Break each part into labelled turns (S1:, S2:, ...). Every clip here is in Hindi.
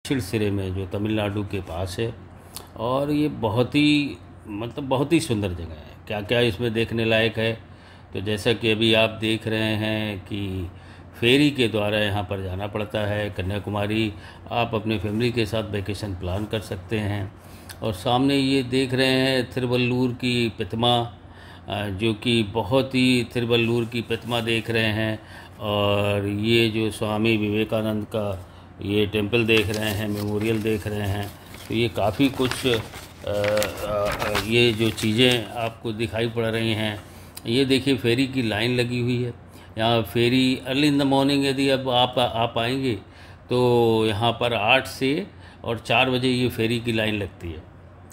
S1: छिड़सिरे में जो तमिलनाडु के पास है। और ये बहुत ही बहुत ही सुंदर जगह है। क्या क्या इसमें देखने लायक है, तो जैसा कि अभी आप देख रहे हैं कि फेरी के द्वारा यहाँ पर जाना पड़ता है कन्याकुमारी। आप अपने फैमिली के साथ वैकेशन प्लान कर सकते हैं। और सामने ये देख रहे हैं थिरुवल्लुर की प्रतिमा, जो कि बहुत ही थिरुवल्लुर की प्रतिमा देख रहे हैं। और ये जो स्वामी विवेकानंद का ये टेंपल देख रहे हैं, मेमोरियल देख रहे हैं। तो ये काफ़ी कुछ ये जो चीज़ें आपको दिखाई पड़ रही हैं, ये देखिए फेरी की लाइन लगी हुई है। यहाँ ferry early in the morning यदि अब आप आएंगे तो यहाँ पर 8 से और 4 बजे ये फेरी की लाइन लगती है।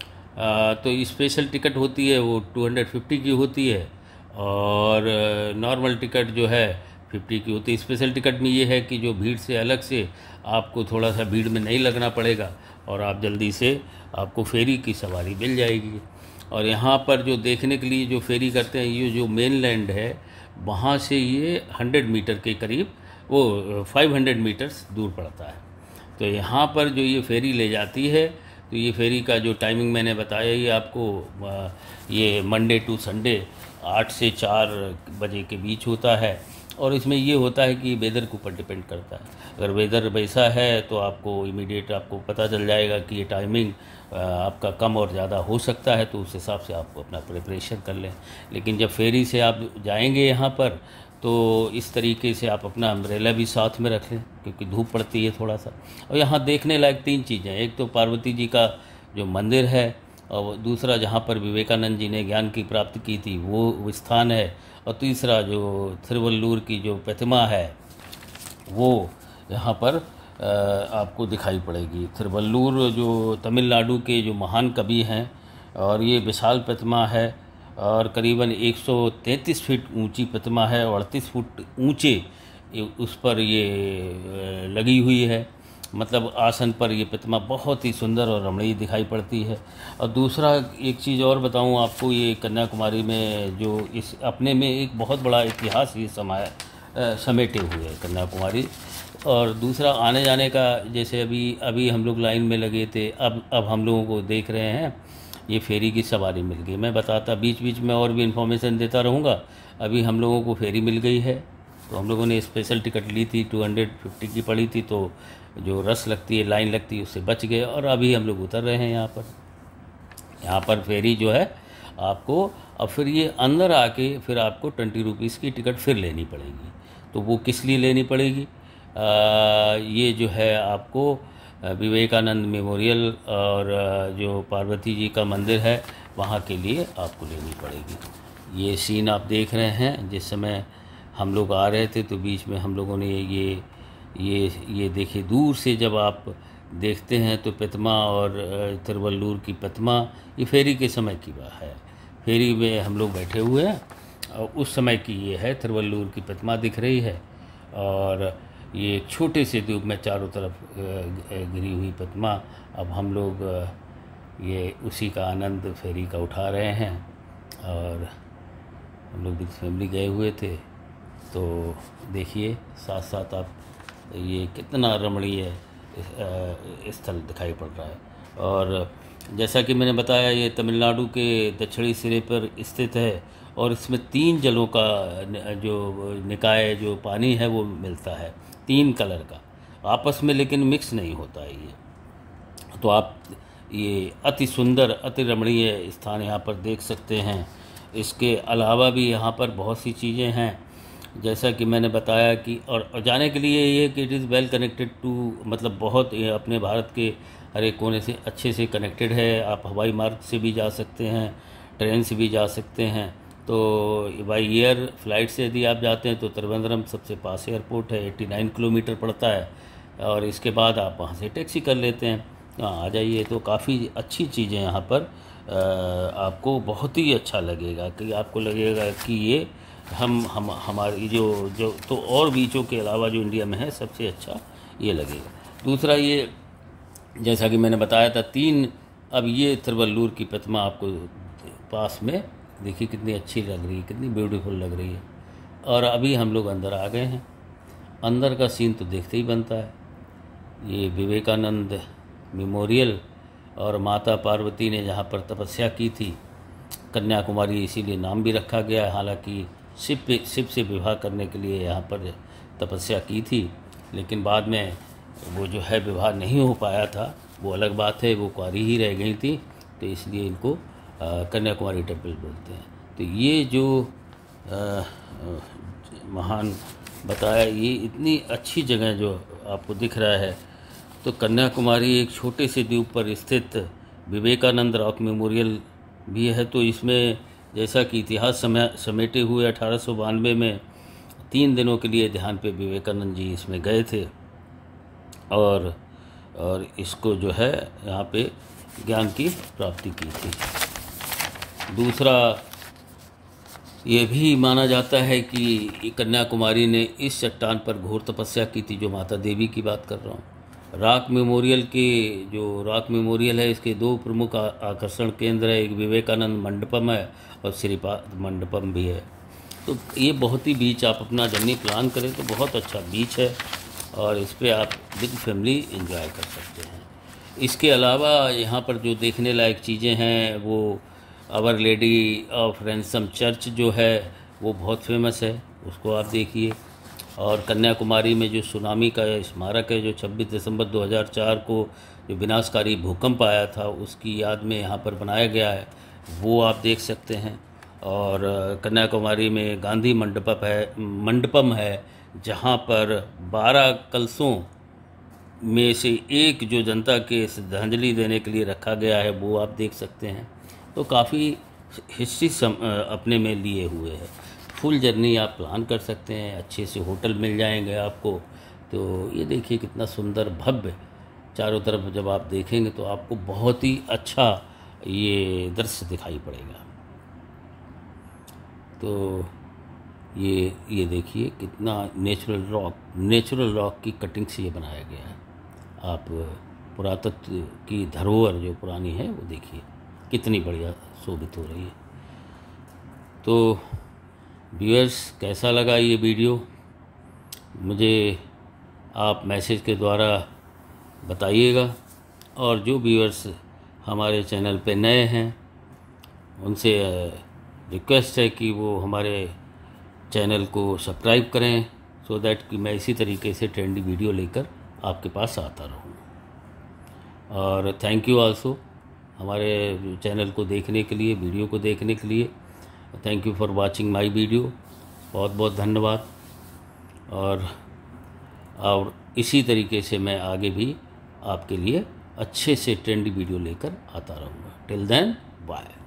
S1: तो स्पेशल टिकट होती है वो 250 की होती है, और नॉर्मल टिकट जो है 50 की होती है। स्पेशल टिकट में ये है कि जो भीड़ से अलग से आपको थोड़ा सा भीड़ में नहीं लगना पड़ेगा और आप जल्दी से आपको फेरी की सवारी मिल जाएगी। और यहाँ पर जो देखने के लिए जो फेरी करते हैं, ये जो मेन लैंड है वहाँ से ये 100 मीटर के करीब, वो 500 मीटर्स दूर पड़ता है। तो यहाँ पर जो ये फेरी ले जाती है, तो ये फेरी का जो टाइमिंग मैंने बताया ये आपको, ये मंडे टू संडे 8 से 4 बजे के बीच होता है। और इसमें ये होता है कि वेदर के ऊपर डिपेंड करता है। अगर वेदर वैसा है तो आपको इमीडिएट आपको पता चल जाएगा कि ये टाइमिंग आपका कम और ज़्यादा हो सकता है, तो उस हिसाब से आप अपना प्रिपरेशन कर लें। लेकिन जब फेरी से आप जाएंगे यहाँ पर, तो इस तरीके से आप अपना अम्ब्रेला भी साथ में रख लें, क्योंकि धूप पड़ती है थोड़ा सा। और यहाँ देखने लायक 3 चीज़ें हैं। एक तो पार्वती जी का जो मंदिर है, और दूसरा जहाँ पर विवेकानंद जी ने ज्ञान की प्राप्ति की थी वो स्थान है, और तीसरा जो थिरुवल्लुर की जो प्रतिमा है वो यहाँ पर आपको दिखाई पड़ेगी। थिरुवल्लुर जो तमिलनाडु के जो महान कवि हैं, और ये विशाल प्रतिमा है, और करीबन 133 फीट ऊंची प्रतिमा है, और 38 फुट ऊंचे उस पर ये लगी हुई है। मतलब आसन पर ये प्रतिमा बहुत ही सुंदर और रमणीय दिखाई पड़ती है। और दूसरा एक चीज़ और बताऊं आपको, ये कन्याकुमारी में जो इस अपने में एक बहुत बड़ा इतिहास ये समेटे हुए है कन्याकुमारी। और दूसरा आने जाने का, जैसे अभी हम लोग लाइन में लगे थे, अब हम लोगों को देख रहे हैं ये फेरी की सवारी मिल गई। मैं बताता बीच बीच में और भी इन्फॉर्मेशन देता रहूँगा। अभी हम लोगों को फेरी मिल गई है, तो हम लोगों ने स्पेशल टिकट ली थी, 250 की पड़ी थी, तो जो रस लगती है, लाइन लगती है, उससे बच गए। और अभी हम लोग उतर रहे हैं यहाँ पर फेरी जो है आपको, अब फिर ये अंदर आके फिर आपको 20 रुपीज़ की टिकट फिर लेनी पड़ेगी। तो वो किस लिए लेनी पड़ेगी? ये जो है आपको विवेकानंद मेमोरियल और जो पार्वती जी का मंदिर है वहाँ के लिए आपको लेनी पड़ेगी। ये सीन आप देख रहे हैं, जिस समय हम लोग आ रहे थे तो बीच में हम लोगों ने ये देखिए, दूर से जब आप देखते हैं तो प्रतिमा और थिरुवल्लुर की प्रतिमा, ये फेरी के समय की बात है। फेरी में हम लोग बैठे हुए हैं और उस समय की ये है, थिरुवल्लुर की प्रतिमा दिख रही है। और ये एक छोटे से द्वीप में चारों तरफ गिरी हुई प्रतिमा। अब हम लोग ये उसी का आनंद फेरी का उठा रहे हैं। और हम लोग विद फैमिली गए हुए थे, तो देखिए साथ साथ आप ये कितना रमणीय स्थल दिखाई पड़ रहा है। और जैसा कि मैंने बताया, ये तमिलनाडु के दक्षिणी सिरे पर स्थित है, और इसमें 3 जलों का जो निकाय जो पानी है वो मिलता है, 3 कलर का आपस में, लेकिन मिक्स नहीं होता है ये। तो आप ये अति सुंदर अति रमणीय स्थान यहाँ पर देख सकते हैं। इसके अलावा भी यहाँ पर बहुत सी चीज़ें हैं, जैसा कि मैंने बताया कि और जाने के लिए ये कि it is well connected to, मतलब बहुत अपने भारत के हर एक कोने से अच्छे से कनेक्टेड है। आप हवाई मार्ग से भी जा सकते हैं, ट्रेन से भी जा सकते हैं। तो बाई एयर फ्लाइट से यदि आप जाते हैं तो त्रिवेंद्रम सबसे पास एयरपोर्ट है, 89 किलोमीटर पड़ता है। और इसके बाद आप वहाँ से टैक्सी कर लेते हैं, आ जाइए। तो काफ़ी अच्छी चीज़ें यहाँ पर आपको बहुत ही अच्छा लगेगा, कि आपको लगेगा कि ये हमारी जो तो और बीचों के अलावा जो इंडिया में है सबसे अच्छा ये लगेगा। दूसरा ये, जैसा कि मैंने बताया था, 3 अब ये थिरुवल्लुर की प्रतिमा आपको पास में देखिए कितनी अच्छी लग रही है, कितनी ब्यूटीफुल लग रही है। और अभी हम लोग अंदर आ गए हैं। अंदर का सीन तो देखते ही बनता है। ये विवेकानंद मेमोरियल और माता पार्वती ने जहाँ पर तपस्या की थी कन्याकुमारी, इसीलिए नाम भी रखा गया। हालांकि शिव से विवाह करने के लिए यहाँ पर तपस्या की थी, लेकिन बाद में वो जो है विवाह नहीं हो पाया था, वो अलग बात है, वो कुंवारी ही रह गई थी, तो इसलिए इनको कन्याकुमारी टेम्पल बोलते हैं। तो ये जो महान बताया, ये इतनी अच्छी जगह जो आपको दिख रहा है, तो कन्याकुमारी एक छोटे से द्वीप पर स्थित विवेकानंद रॉक मेमोरियल भी है। तो इसमें जैसा कि इतिहास समेटे हुए 1892 में 3 दिनों के लिए ध्यान पे विवेकानंद जी इसमें गए थे और इसको जो है यहाँ पे ज्ञान की प्राप्ति की थी। दूसरा, ये भी माना जाता है कि कन्याकुमारी ने इस चट्टान पर घोर तपस्या की थी, जो माता देवी की बात कर रहा हूँ। रॉक मेमोरियल है, इसके 2 प्रमुख आकर्षण केंद्र है, एक विवेकानंद मंडपम है और श्रीपाद मंडपम भी है। तो ये बहुत ही बीच, आप अपना जर्नी प्लान करें तो बहुत अच्छा बीच है और इस पर आप विद फैमिली एंजॉय कर सकते हैं। इसके अलावा यहाँ पर जो देखने लायक चीज़ें हैं, वो our lady of ransom church जो है वो बहुत फेमस है, उसको आप देखिए। और कन्याकुमारी में जो सुनामी का स्मारक है, जो 26 दिसंबर 2004 को जो विनाशकारी भूकंप आया था, उसकी याद में यहाँ पर बनाया गया है, वो आप देख सकते हैं। और कन्याकुमारी में गांधी मंडपम है, जहाँ पर 12 कलशों में से एक जो जनता के श्रद्धांजलि देने के लिए रखा गया है, वो आप देख सकते हैं। तो काफ़ी हिस्ट्री अपने में लिए हुए है। फुल जर्नी आप प्लान कर सकते हैं, अच्छे से होटल मिल जाएंगे आपको। तो ये देखिए कितना सुंदर भव्य, चारों तरफ जब आप देखेंगे तो आपको बहुत ही अच्छा ये दृश्य दिखाई पड़ेगा। तो ये देखिए कितना नेचुरल रॉक की कटिंग से ये बनाया गया है। आप पुरातत्व की धरोहर जो पुरानी है वो देखिए कितनी बढ़िया शोभित हो रही है। तो व्यूअर्स, कैसा लगा ये वीडियो मुझे आप मैसेज के द्वारा बताइएगा। और जो व्यूअर्स हमारे चैनल पे नए हैं उनसे रिक्वेस्ट है कि वो हमारे चैनल को सब्सक्राइब करें, सो दैट कि मैं इसी तरीके से ट्रेंडी वीडियो लेकर आपके पास आता रहूं। और थैंक यू आल्सो हमारे चैनल को देखने के लिए, वीडियो को देखने के लिए। Thank you for watching my video. बहुत बहुत धन्यवाद। और इसी तरीके से मैं आगे भी आपके लिए अच्छे से ट्रेंडी वीडियो लेकर आता रहूँगा। Till then, bye.